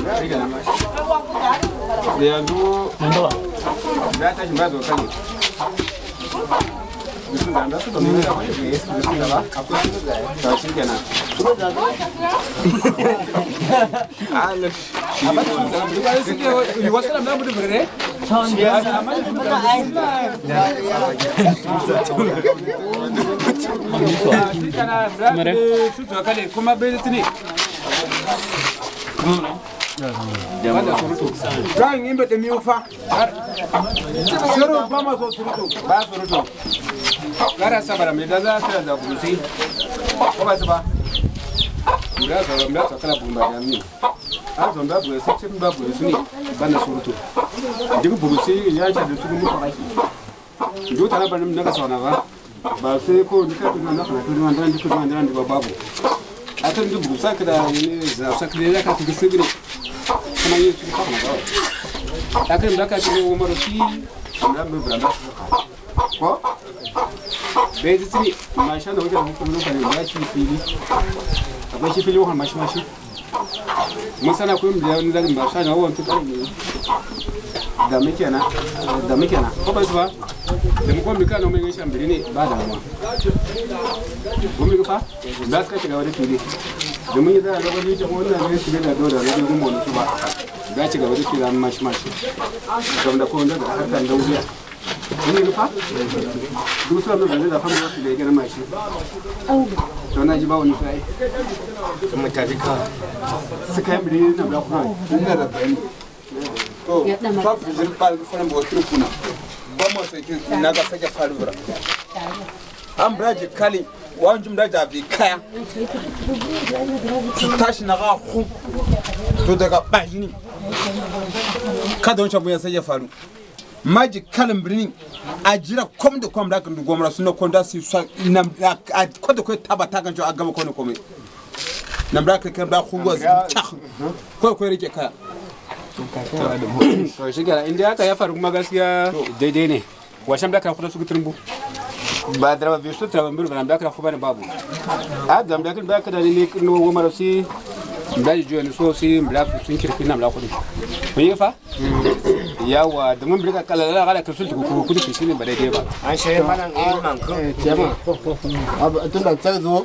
Drawing in the Mufa. Gara sabara me da za ta da burusi ko ba su ba da zo da ta kala bumba ya mi a zo da burusi sai ba burusi ne bana surutu duk burusi ya ce da su mu fara do tana ban mun ga sauna ba sai ko duka kuma na fara to wannan duk wannan da babu a kan duk burusa ka da ne za sa kire da ka tuki sigire kuma yi su ka ba a kan da ka ci Umar shi na mu branda ko bai ji tsini mashin da wajen hukumar lokacin da shi fili akwai shi fili wannan mashi mun sana ko mun da wani zagin ba sa na wannan tukar da muke na ko ba su ba da mu ko mu kana mun yin shambiri ne ba da mu ko mu fa da suka shiga wani fili da mun yi da gaba ne kuma wannan ne shi da dole da gumo ne su ba da ci gaba da shi da mashi saboda ko wanda da harkan da wuya ini lupa, dulu saya belum ada apa masih lagi nama sih. Karena jibau ni saya, macam jika sekarang beri nama apa? Ini ada brand. Oh, sab jerpal fana buat trupuna. Bama saya naga saja falura. Ambraje kali, wanjum dah jadi kaya. Tash naga khu, tu daga bajni. Kadang coba saja falu. Magic kalan birnin a jira kom da kom da kan gomra suna konda su na ko da ko tabata kan jo a gaba ko ne komai nan bra ka da khugo chak ko rike ka to shi gara inda aka ya faru kuma gaskiya daidai ne washan da ka kula su guturbu ba da ba su ta ban ban da ka ku bane babu a zam da kan da ka da ne no gomra si da ji ne so si bla sun kirki nan la kudi mun yi fa yawa da mun birka kalala ga ka sulhu ko kudi shi ne ba daidai ba an shaye manan man ko jama abu tun da ta zo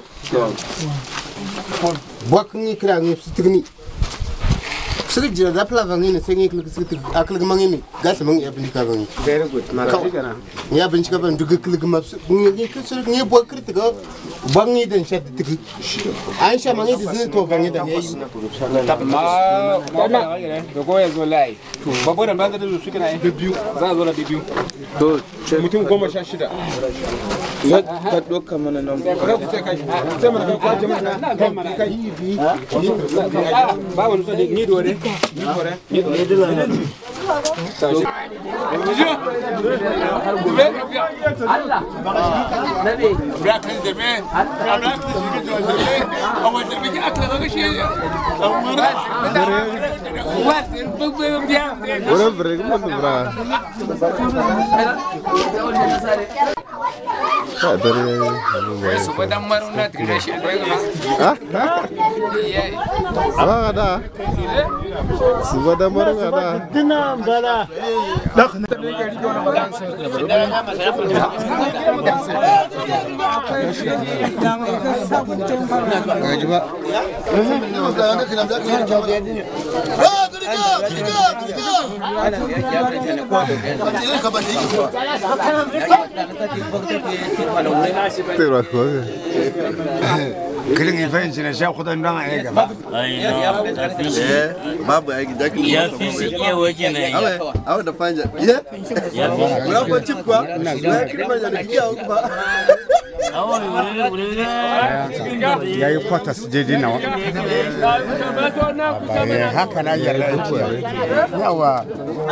bokni kira ne fitigni sai jira da plava ne sai ne klik akal ga mangini gas man ya bin ka ban very good mara kana ya bin ka ban duka klik ma ne kusur ne bokri tiga bangi den shat tik an sha mangi din to bangi da yayi ma da go ya zo lai babo da banza da su kana bibiyu za zo da bibiyu to mutum 16 ka doka mana nan ka ku sai kai sai mana ka kwaje mana kai bi ba wani so ni dore ni dole Kling event na sha khudan dan ai gaba babu ai da kling ya fi shi ke waje ne awa da fanja ya ya ko chip kwa na kling da kiya ba ya yi kwatas jeji nawa haka na yarda yawa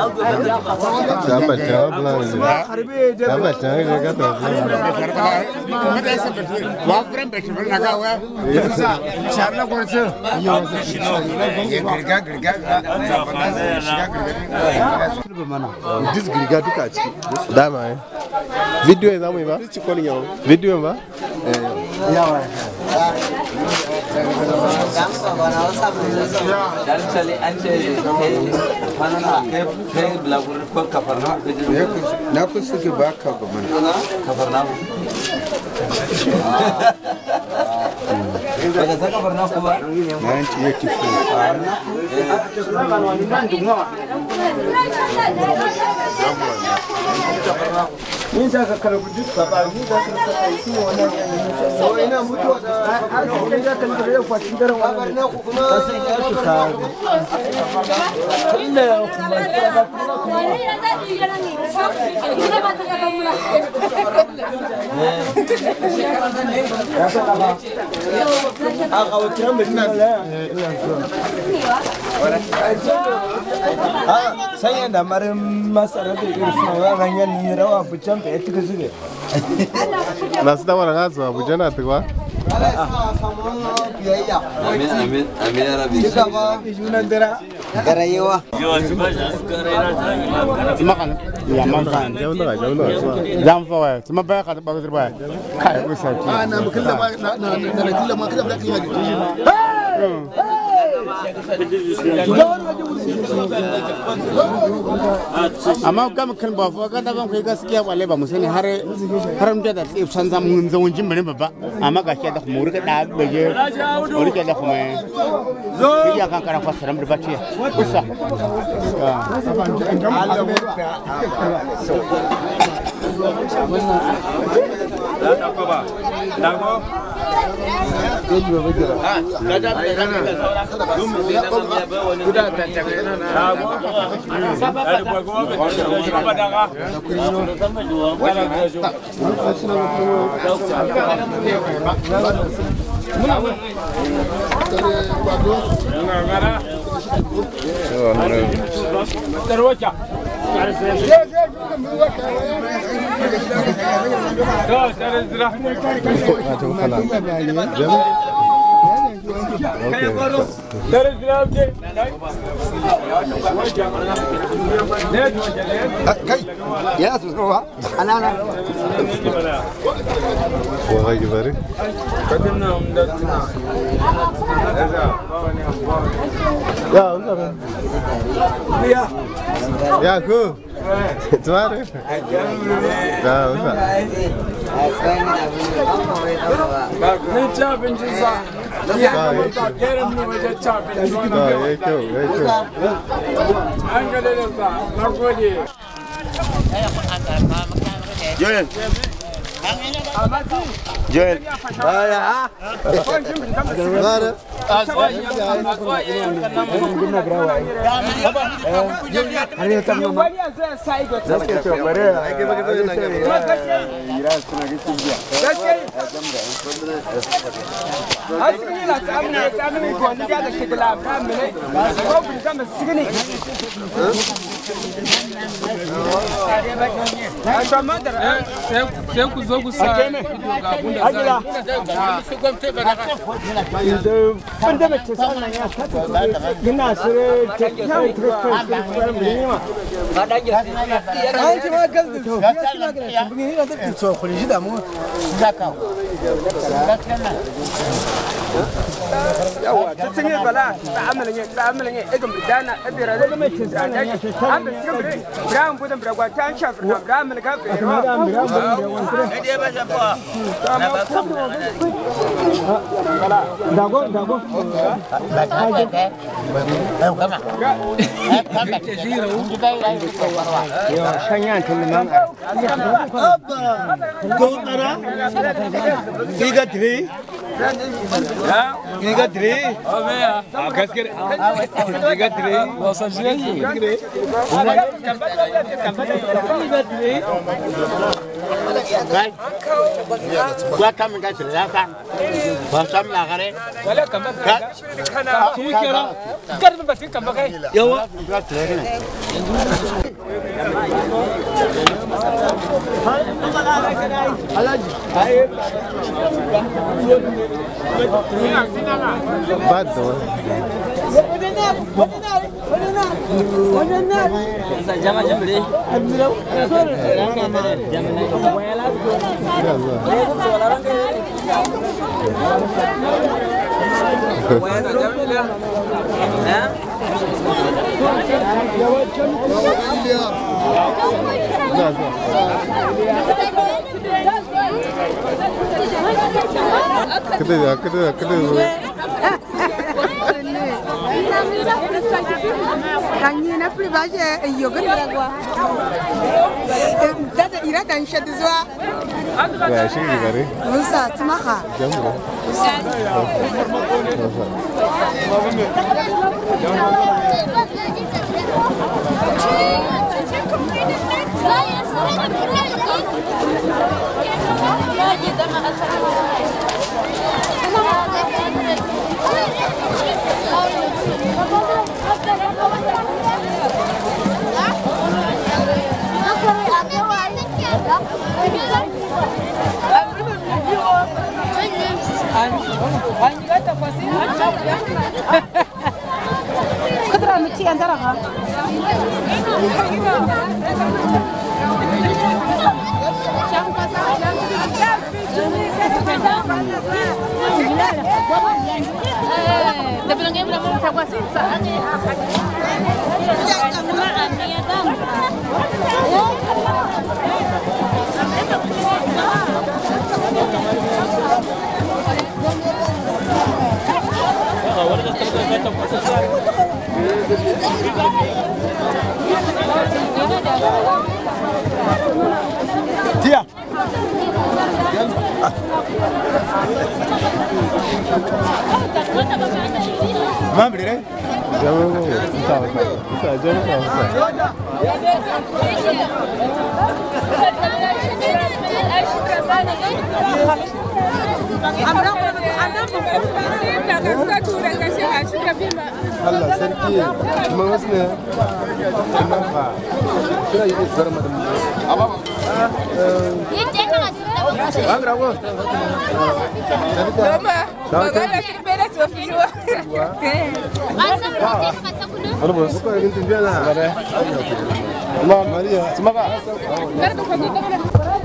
video zamu yi ba video ba yawa saya dah marah masalah itu semua hanya nirawa bukan itu kesukaan. Nasi dah orang asal bukan apa tu kah? Amin amin amin ya Rabbi. Makan. Ya makan. Jauh dah, jauh dah. Jam fawai. Cuma bayar kata bagus terbaik. Kaya besar. Nah, mungkin dah nak makan dah lagi. Amma kam kan ba fa kada ban kai gaskiya wallahi ba musani har da da san zam mun zo jin bane babba amma gaskiya da mu rika da baje mu rika da kuma zo ya kan kana fasaran da bace kusa Ya, sudah. Anak. Wah, gimana? Ya, udah. Ya, aku. Tuar. Ya, udah. Joel. Joel. Ya. Mana? Sai ku zo ku sa ido ga abun da za yawa ta cinye bala ta amalin ya ɗaga murdana ɗabira da mai cin zane an da suka bire biramun gudun biragwa ta an shafi na biramun ka Giga dre. Gaskere. Giga dre. Wasa jiri. Gua kami dah ceritakan. Bahasa Melaka. wala kamar kana kira karban bakin kamar kai Yawa. Bad though. Kanyina privaje yogan beragwa. Dada ira dan shadizwa. Ya shi gari. Musa tumaha. Jambo. Tia. Mamma dire? Allah sarki kuma wasu ne ba kira yi zarma da amma Angrago. Doma, magana shi bere to fiwa. Ano boss? Ko rin tindihan na. Maria, sumaga.